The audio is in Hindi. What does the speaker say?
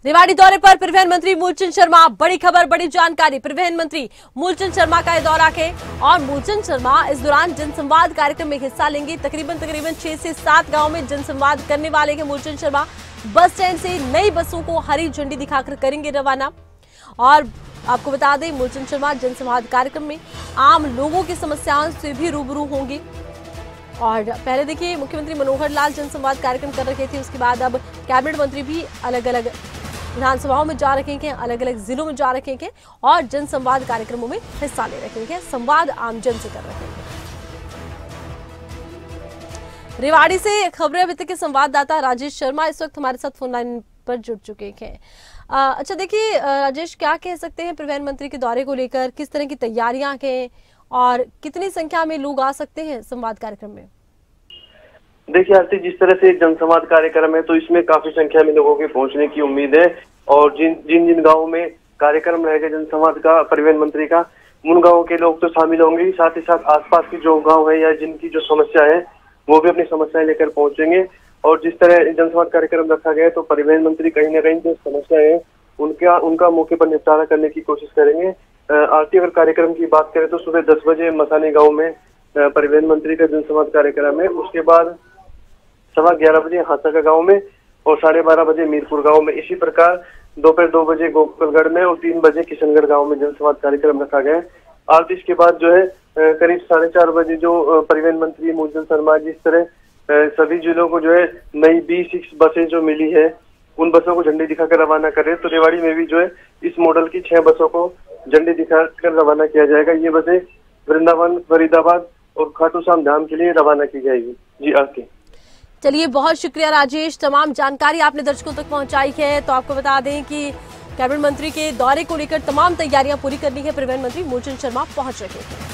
रेवाड़ी दौरे पर परिवहन मंत्री मूलचंद शर्मा। बड़ी खबर, बड़ी जानकारी। परिवहन मंत्री मूलचंद शर्मा का दौरा है और मूलचंद शर्मा इस दौरान जनसंवाद कार्यक्रम में हिस्सा लेंगे। तकरीबन 6 से 7 गांव में जनसंवाद करने वाले हैं मूलचंद शर्मा। बस स्टैंड से नई बसों को हरी झंडी दिखाकर करेंगे रवाना। और आपको बता दें, मूलचंद शर्मा जनसंवाद कार्यक्रम में आम लोगों की समस्याओं से भी रूबरू होंगे। और पहले देखिए, मुख्यमंत्री मनोहर लाल जनसंवाद कार्यक्रम कर रहे थे, उसके बाद अब कैबिनेट मंत्री भी अलग अलग विधानसभाओं में जा रहे हैं, अलग अलग जिलों में जा रहे हैं और जनसंवाद कार्यक्रमों में हिस्सा ले रहे हैं, संवाद आमजन से कर रहे हैं। रेवाड़ी से खबरें अभी तक के संवाददाता राजेश शर्मा इस वक्त हमारे साथ फोन लाइन पर जुड़ चुके हैं। अच्छा देखिए राजेश, क्या कह सकते हैं परिवहन मंत्री के दौरे को लेकर, किस तरह की तैयारियां हैं और कितनी संख्या में लोग आ सकते हैं संवाद कार्यक्रम में? देखिए आरती, जिस तरह से जनसंवाद कार्यक्रम है तो इसमें काफी संख्या में लोगों के पहुंचने की उम्मीद है। और जिन गांवों में कार्यक्रम रहेगा जनसंवाद का परिवहन मंत्री का, उन गांवों के लोग तो शामिल होंगे, साथ ही साथ आसपास के जो गांव है या जिनकी जो समस्या है वो भी अपनी समस्याएं लेकर पहुंचेंगे। और जिस तरह जनसंवाद कार्यक्रम रखा गया है तो परिवहन मंत्री कहीं ना कहीं जो समस्याएं है उनका मौके पर निपटारा करने की कोशिश करेंगे। आरती, अगर कार्यक्रम की बात करें तो सुबह 10 बजे मसानी गाँव में परिवहन मंत्री का जनसंवाद कार्यक्रम है। उसके बाद 11:15 बजे हाथाका गांव में और 12:30 बजे मीरपुर गांव में। इसी प्रकार दोपहर 2 बजे गोकुलगढ़ में और 3 बजे किशनगढ़ गांव में जनसंवाद कार्यक्रम रखा गया है। आज इसके बाद जो है करीब 4:30 बजे जो परिवहन मंत्री मूलचंद शर्मा जिस तरह सभी जिलों को जो है नई B6 बसें जो मिली है उन बसों को झंडी दिखाकर रवाना कर रहे हैं, तो रेवाड़ी में भी जो है इस मॉडल की 6 बसों को झंडी दिखाकर रवाना किया जाएगा। ये बसें वृंदावन, फरीदाबाद और खाटू श्याम धाम के लिए रवाना की जाएगी। जी आके चलिए, बहुत शुक्रिया राजेश, तमाम जानकारी आपने दर्शकों तक पहुंचाई है। तो आपको बता दें कि कैबिनेट मंत्री के दौरे को लेकर तमाम तैयारियां पूरी करनी है, परिवहन मंत्री मूलचंद शर्मा पहुंच रहे हैं।